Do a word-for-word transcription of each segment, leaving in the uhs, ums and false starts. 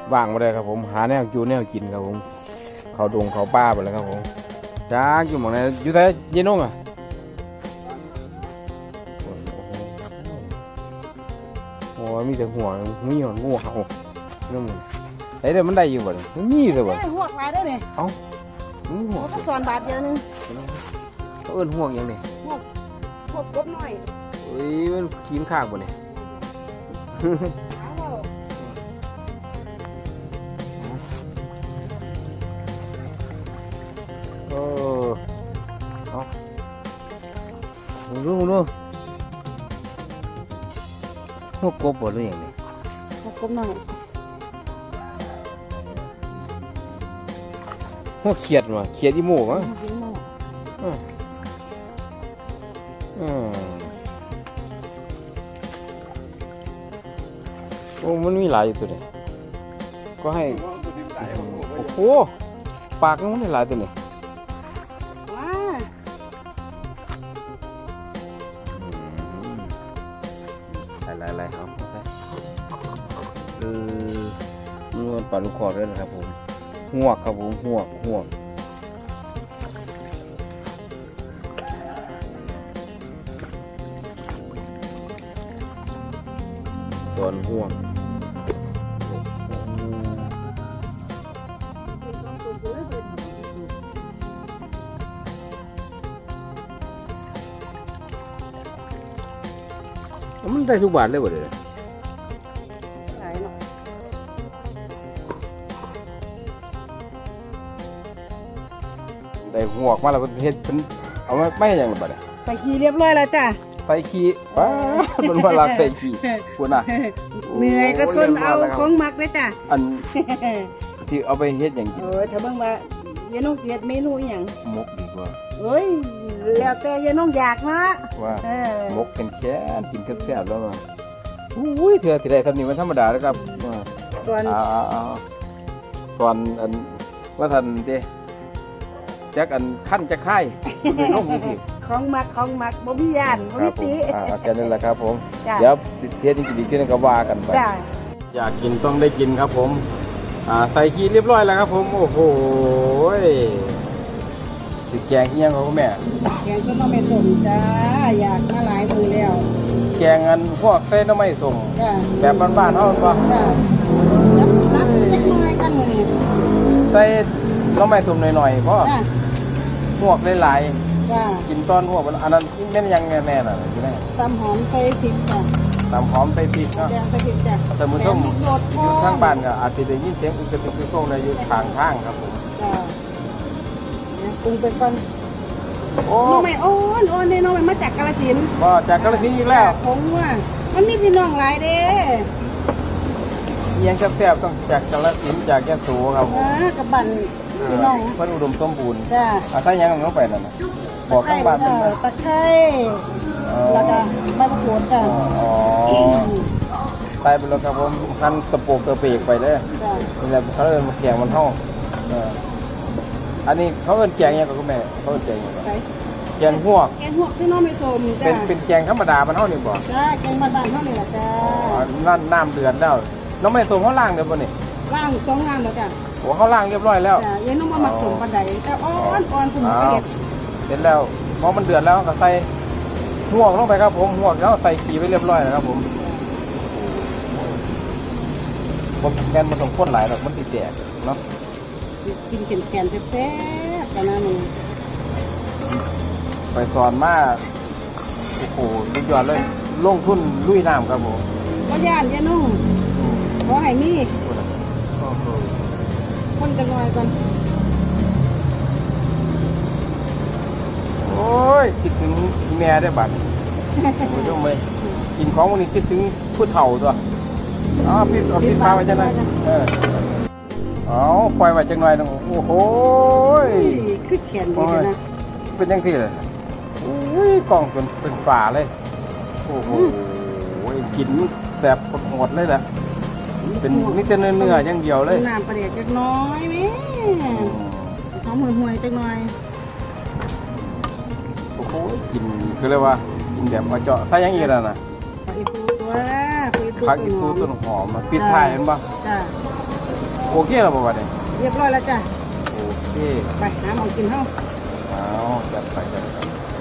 ว่างมาเลยครับผมหาแนวจูแนวกินครับผมเขาดงเขาป้าไปแล้วครับผมจ้าอยู่หมองไหนอยู่ไหนเย็นน้องอ่ะโอ้มีแต่หัวมีหัวงูเห่านั่นมันไอ้เดี๋ยวมันได้อยู่บ่เนี่ยมีเลยบ่หัวควายได้เลยเอ้ามีหัวก็สอนบาทเดียวนึงเขาเอิ้นหัวยังนี่หัวหัวกบหน่อยเฮ้ยมันขี้ข้างบ่เนี่ยเออเอาดูดูหัวกบบ่หรือยังนี่หัวกบหน่อยหัวเขียดมาเขียดอีโม่มั้งอืมอืมโอ้มันมีหลายอยู่ตัวนี้ก็ให้โอ้โหปากมันได้หลายตัวนี้ว้าหลายหลายครับเออมันปลาลูกคอด้วยนะครับผมหัวครับผมหัวหัวตอนหัวมันได้ทุกบาทเลยบ่เดี๋ยวได้หัวมาแล้วเฮ็ดเป็นเอาไม่ไม่อย่างละบาทใส่ขี้เรียบร้อยแล้วจ้ะใส่ขี้ป้ามันมาลากใส่ขี้คุณน่ะเหนื่อยก็ทนเอาของมักเลยจ้ะอันที่เอาไปเฮ็ดอย่างกินเออถ้าเบิ่งว่าเยน้องเสียดเมนูอย่างมกดีกว่าเฮ้ยแล้วแต่เยน้องอยากนะว่ามกเป็นแค่กินแซ่บๆแล้วมันอุ้ยเถื่อที่ได้ทำนี่มันธรรมดาแล้วครับส่วนก่อนอันว่าทันเด้แจ็คอันขั้นจะค่ายเป็นโรคมีที่ของมักของมักบ่มียานบ่มีตีอ่าแค่นั้นแหละครับผมเดี๋ยวเทียนจริงๆที่นั่นก็ว่ากันไปอยากกินต้องได้กินครับผมอ่าใส่ขี้เรียบร้อยแล้วครับผมโอ้โหติดแกงที่ยังครับแม่แกงก็ต้องไม่ส่งจ้าอยากมาหลายมือแล้วแกงอันพวกเส้นน้ำไม่ส่งแบบบ้านๆเท่านั้นปะนับเล็กน้อยกันเลยใส่น้ำไม่ส่งหน่อยๆเพราะพวกหลายๆกินตอนพวกอันนั้นแม่นยังแน่ๆน่ะที่ไหนตำหอมใส่พริกจ้ะตำหอมใส่พริกเนาะใส่พริกจ้ะแต่มือส้มอยู่ข้างบ้านก็อาจจะได้ยินเสียงอึกกระตุกกระโซ่ในอยู่ข้างทางครับผมปรุงไปก่อนน้องใหม่อ้อนอ้อนเนี่ยน้องใหม่มาจากกาฬสินธุ์ก็จากกาฬสินธุ์อีกแล้วผมว่ามันมีพี่น้องหลายเด้ยังแซ่บๆต้องจากกาฬสินธุ์จากยะโสครับอ่ากับบันพี่น้องเพิ่นอุดมสมบูรณ์จ้าถ้ายังน้องไปนั่นน่ะบอกข้างบ้านเป็นตะไคร้แล้วก็ใบมะกรูดจ้ะอ๋อไปไปแล้วครับผมหั่นตะโปกตะเปียกไปเด้อนี่แหละเขาเอิ้นแกงมันเฮาเอออันนี้เขาเอิ้นแกงยังกับคุณแม่เขาเอิ้นแกงยังแกงหวกแกงหวกซึ่งน้องไม่ส้มจ้ะเป็นเป็นแกงธรรมดามันเฮานี่บ่จ้าแกงบ้านๆเฮานี่แหละจ้าอ๋อนั่นน้ำเดือดแล้วน้องไม่ส้มเฮาล้างเด้อบ่นี่ล้างสองล้างแล้วจ้ะโอ้เฮาล้างเรียบร้อยแล้วจ้ะยังน้องบ่มักส้มปานใดแต่อ่อนอ่อนคุณเฮ็ดเสร็จแล้วพอมันเดือดแล้วก็ใส่หวกลงไปครับผมหวกแล้วใส่ขี้ไว้เรียบร้อยแล้วครับผมผมแกนมันต้องข้นหลายหรอกมันติดแตกเนาะกินแกนๆแซ่บๆกันนะมึงไปสอนมาโอ้โหสุดยอดเลยลงทุนลุยน้ำครับผมก็ย่านย่านุ่งขอให้มีคนกันหน่อยกันโอ้ยคิดถึงแม่ได้บัดโอ้ยยังไม่กินของวันนี้คิดถึงผู้เฒ่าตัวอ๋อพี่เอาพี่ฟ้าไว้จังไงเออเอาปล่อยไว้จังหน่อยนึงโอ้โหคือแขนเลยนะเป็นยังที่เลยโอ้ยกล่องเป็นเป็นฝาเลยโอ้โหกินแสบปวดหดเลยแหละเป็นนี่จะเนื้อเนื้ออย่างเดียวเลยน้ำปลาเด็กเล็กน้อยไหมหอมห่วยๆจังหน่อยโอ้โหกินคือเรียกว่ากินแบบมาเจาะใส่ยังอีกแล้วนะผักอีตูตัวผักอีตูต้นหอมปิดท้ายเห็นปะโอเคแล้วบ่วะเนี่ยเรียบร้อยแล้วจ้ะโอเคไปหาของกินเฮาเอาจัดไปจัดไป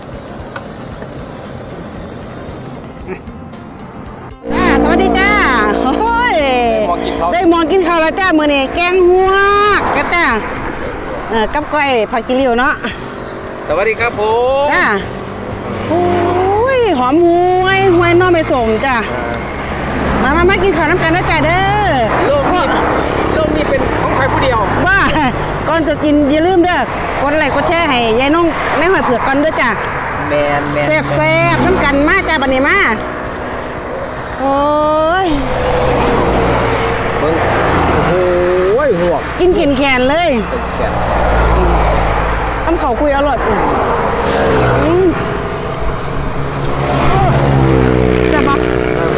จ้าสวัสดีจ้าโอ้ยมองกินเขาได้มองกินข้าวแล้วจ้ามื้อนี้แกงหัวกะจ้าเอ่อกับก้อยผักกิริ้วเนาะสวัสดีครับผมจ้าโอ้ยหอมหวยหวยน้อไม่สมจ้ามามามากินข้าวน้ำกันนะจ้าเด้อโลกนี้โลกนี้เป็นของใครผู้เดียวว่าก่อนจะกินอย่าลืมเด้อกดไลค์กดแชร์ให้ยายน้องในหอยเผือกกันเด้อจ้าแมนแมนแซ่บแซ่บน้ำกันมาจ้าบัดนี้มาโอ้ยเบิ่งโอ้โหหัวกกินกินแขนเลยเป็นแขนทำเขาคุยอร่อยอืมใช่ปะ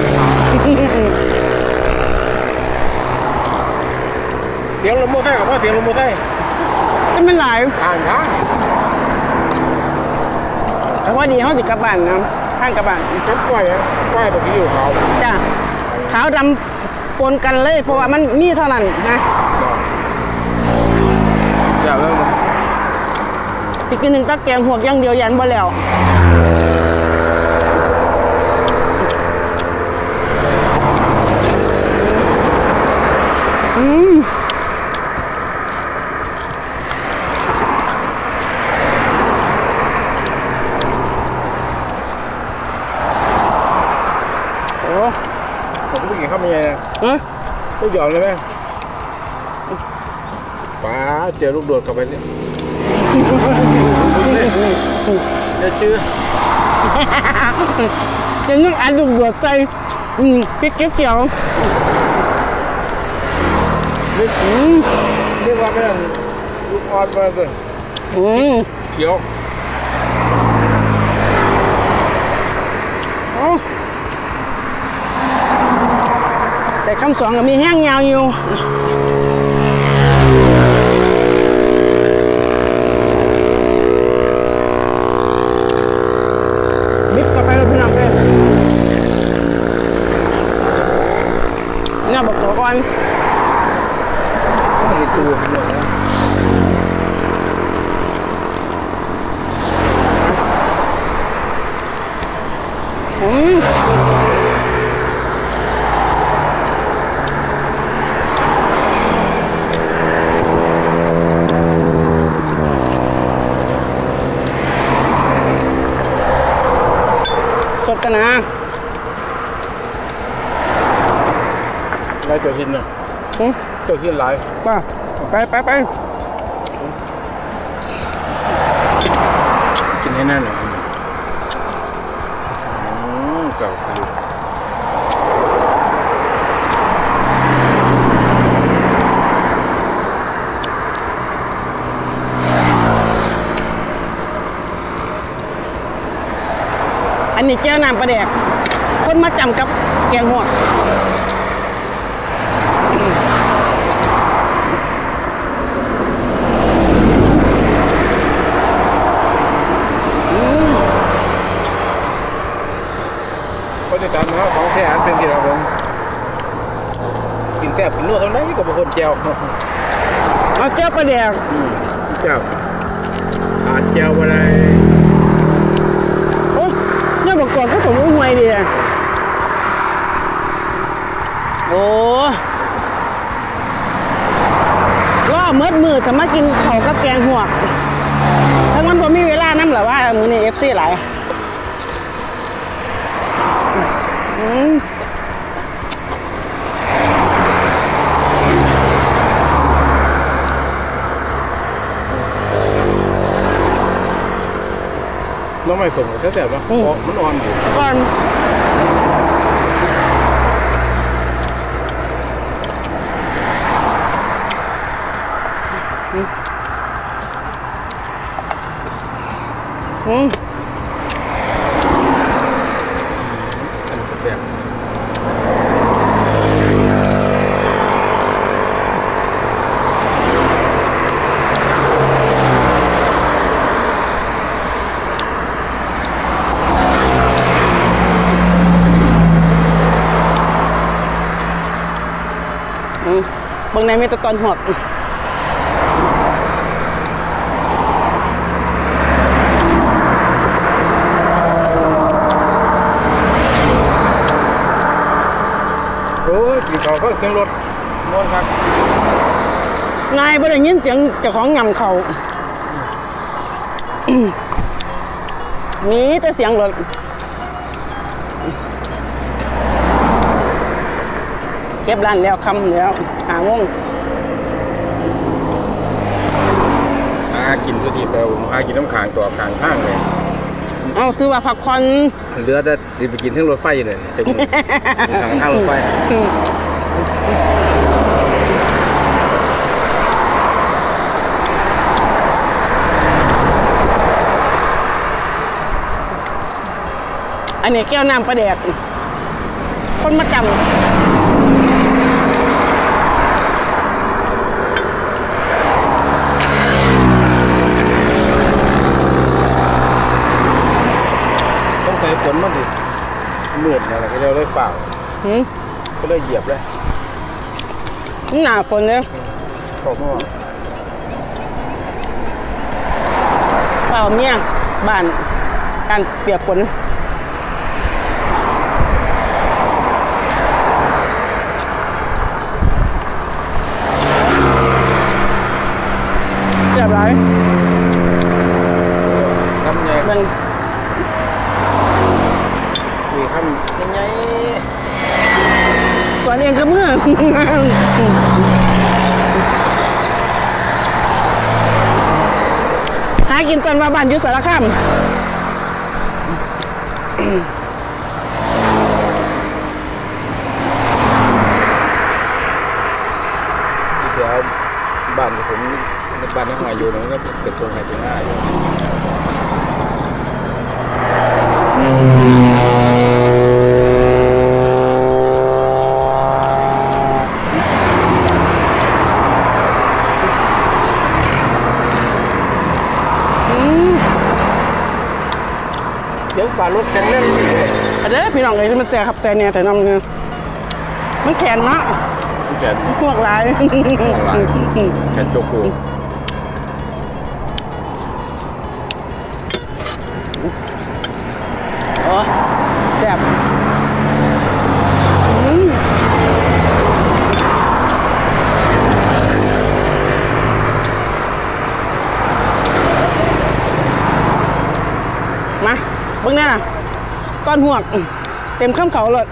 เสียงลมโม่ไส้กับว่าเสียงลมโม่ไส้จะเป็นหลายอ่านครับแต่ว่าดีเขาติดกระบานนะข้างกระบานจับกล้วยอะกล้วยแบบที่อยู่เขาจ้ะขาวดำปนกันเลย เพราะว่ามันมีเท่านั้นนะอย่าเพิ่งมาจะกินหนึ่งตะแกงหวกอย่างเดียวยันบ่แล้วอืมโอ้ผมก็กินข้าวมันยังไงเอ้ยต้องหยอดเลยไหมป้าเจอลูกโดดกลับไปนี่เดี๋ยวจื้อจะนึ่งอันดุดวใจอืมพริกเขียวเรียกๆอืมเรียกว่าไม่ได้ลูกออดมาเลยอืมเขียวโอ้แต่คำสองก็มีแห้งยาวอยู่บิ๊กเข้าไปแล้วพี่น้องเอ้ยเนี่ยบอกตัวก่อนต้องมีตัวหมดแล้วอืมสดกันนะไล่เจ้าหินนะอืมเจ้าหินหลายป่ะไปไปไปกินให้แน่นหน่อยอืมเก่าคืออันนี้เจ้าน้ำปลาแดก คนมาจำกับแกงหัวกอืมคนที่ตามมาของแท้อันเป็นกี่เราผมกินแซ่บกินนวดเท่านั้นก็เป็นคนเจียวเอาเจ้าปลาแดกเจียวอาจเจียวอะไรโอ้เนี่ยบอกก่อนก็สมมติหวยดีอะโอ้ล่อเมืดมือแต่มากินเขาวกับแกงหัวกทั้งมันบ่มีเวลานั่นหรอว่ามือนี่เอฟซีหลายอืมน้องไม่ส่งแค่แต่ว่ามันอ่อนอยู่ก่อนอืมอันนี้แซ่บอืมเบิ่งในเมตตอนหดโอ้ยกินข้าวก็ขึ้นรถม้วนครับนายบ่ได้ยินเสียงเจ้าของยำเขามีแต่เสียงรถเก็บร้านแล้วคำแล้วหาโมงหากินทุกทีไปหากินน้ำขางตัวขางข้างเลยเอาซื้อว่าพักผ่อนเหลือแต่ไปกินทั้งรถไฟเลยจะมีทางข้างรถไฟอันนี้แก้วน้ำปลาแดกคนมาจำต้องใส่ฝนมาดิเลือดอะไรก็เราเลยฝ่าก็เลยเหยียบเลยหนาฝนเลยตกมั่วเปล่าเมียบ้านการเปียกฝนเรียบร้อยทำไงมันคุยทำยังไงตัวเองก็เมื่อหากินเป็นว่าบ้านอยู่สารคามที่แถวบ้านผมบ้านในหอยอยู่มันก็เป็นตัวไห่ตัวหน้าอยู่เดี๋ยวฝ่ารถกันเล่นเด้อพี่น้องเลยที่มันแซ่ครับแต่เนี่ยแต่น้ำเนี่ยมันแข็งเนาะแขนพวกลายแขนโจโกโอ้แซ่บมาเบิ่งนี่น่ะก้อนหวกเต็มข้ามเขาเลย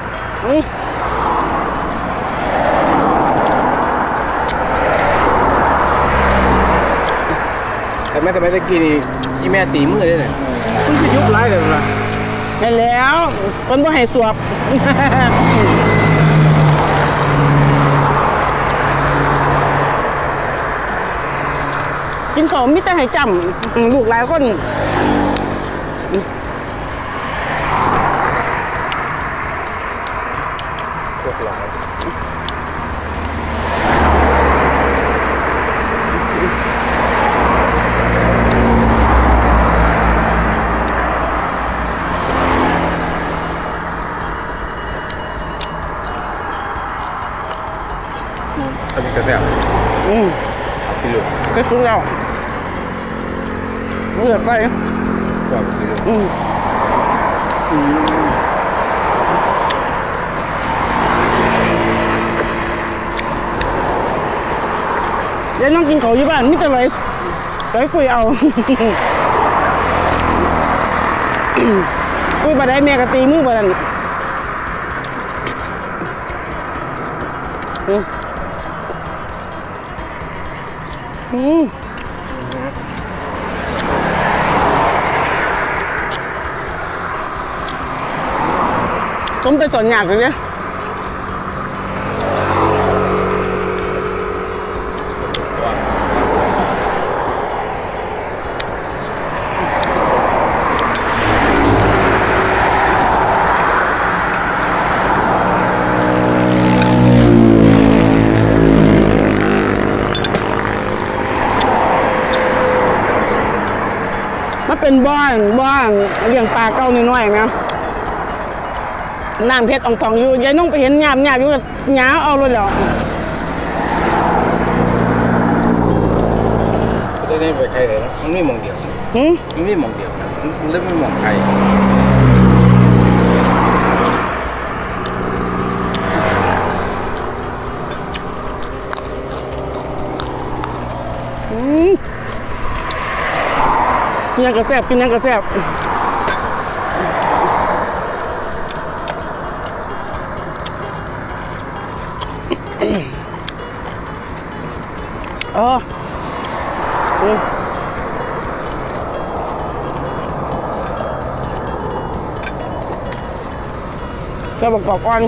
แต่แม่ทำไมตะกี้นี่ที่แม่ตีมือได้เนี่ยมันจะยุบไล่เลยนะเห็นแล้วคนบ่ให้สวบกินของมิแต่ให้จำลูกหลายคนพวกหลายอันนี้กระแสอืมกินลูกก็สุกแล้วเลือดไปก่อนกินลูกอืมอืมเดี๋ยวน้องกินเขาอยู่บ้านมิแต่ไรไรคุยเอาคุยบ่ได้แม่ก็ตีมือบ่นั่นอืมอืมสมไปสอนยากเลยเนี่ยเป็นบ้านบ้านเลี้ยงปลาเก้าน้อยๆนะน้ำเพชรอ่องทองอยู่ยายน้องไปเห็นหยาบหยาบอยู่หยาเอาเลยเหรอนี้ไปใครเลยนะมันไม่มองเดียวหืมมันไม่มองเดียวนะมันเริ่มไม่มองใครอืมกินยังกระแซบกินยังกระแซบเอออืมจะประกอบก่อน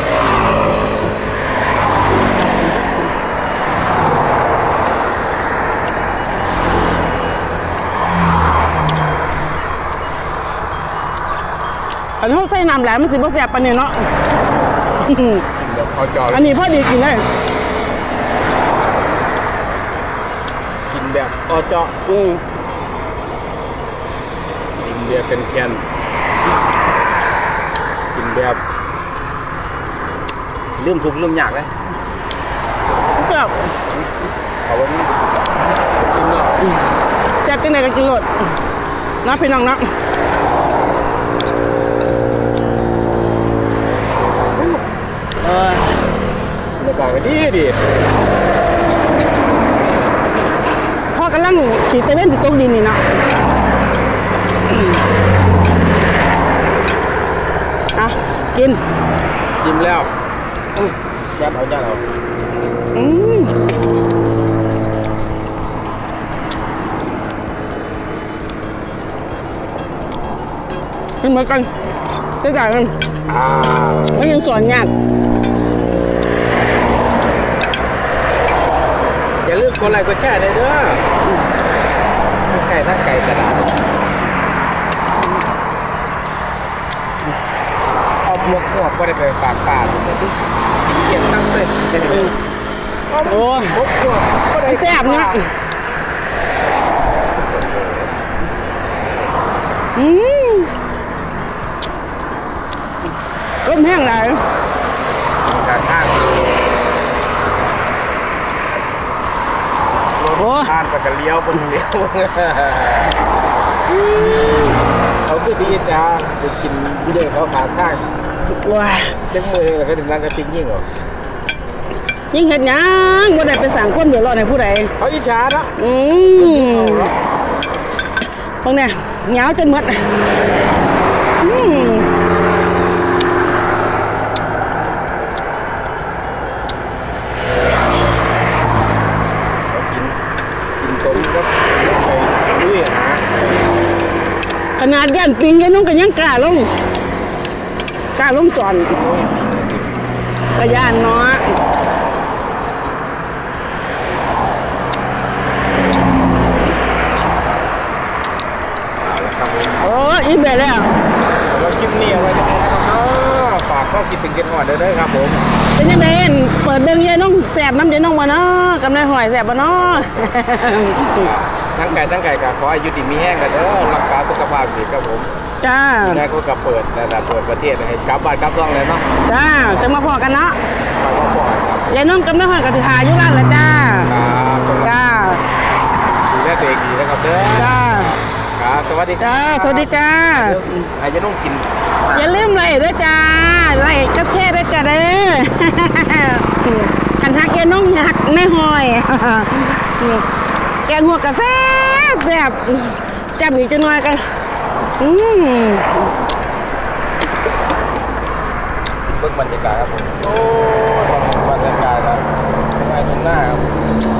อันนี้เขาใส่น้ำแหลมมันสิบ่แซ่บปานนี้เนาะเดี๋ยวเอาจออันนี้พอดีกินได้กินแบบออเจาะอืมกินแบบเป็นแคนกินแบบลืมทุกข์ลืมยากเลยแซ่บเขาว่ามันกินเนาะแซ่บจังได๋ก็กินโลดเนาะพี่น้องเนาะเออบรรยากาศก็ดีดีพ่อกำลังขี่ตะเวนสิตกดินนี่เนาะอืมอ่ะกินยิ้มแล้วยัดเอายัดเอาอืมกินเหมือนกันใช้จ่ายกันอ่าไม่ยังสอนยากอย่าลืมกดไลค์กดแชร์เลยเด้อไก่ทั้งไก่กระดาษเอาหมวกหัวก็ได้ไปฝากป่าเก็บตั้งเลยโอ้ยหมวกหัวก็ได้แซ่บเนี่ยอืมร่มแห้งไหลการทางโอ้ทานไปกันเลี้ยวบนเลี้ยวเขาคือดีจ้าไปกินเด็กเขาขาทางว้าเจ้ามือแล้วก็ถึงนั่งกระติกยิ่งเหรอยิ่งเห็ดหยังบ่ได้ไปสั่งความเดือดร้อนให้ผู้ใดเขาอิจฉาละอืมพวกเนี่ยเหงาจนหมดอืมกินกินต้มก็ไปลุยหาขนาดย่านปิงยังน้องก็ยังกล้าลงกล้าลงจอนกระย่านเนาะโอ้อิ่มไปแล้วแล้วคลิปนี้เอาไว้จะได้ครับเนาะฝากข้อคิดถึงกันหอดเด้อครับผมเป็นยังไงเปิดเบิ่งยายน้องแสบน้ำยายน้องมาเนาะกำไรหอยแสบมาเนาะทั้งไก่ทั้งไก่กับขออายุดีมีแห้งกันเด้อรักษาสุขภาพดีครับผมจ้าได้ก็กับเปิดแต่ละเปิดประเทศให้กลับบ้านกลับซ่องเลยเนาะจ้าจะมาพอกันเนาะไปพ่อพ่อครับยายน้องกำไรหอยกับถือหาอยู่ร้านละจ้าครับสวัสดีจ้าดูแลตัวเองดีนะครับเด้อจ้าครับสวัสดีครัจ้าบสวัสดีจ้าให้จะต้องกินอย่าลืมไลค์ด้วยจ้าไลค์กับแชร์ด้วยจ้าเด้อ ขันหักยายน้องหักแม่หอย แกงหัวกระแซ่บแซ่บจับอีกจะน้อยกันอืมเบิ่งบรรยากาศครับผมโอ้บรรยากาศครับไปตรงหน้าครับ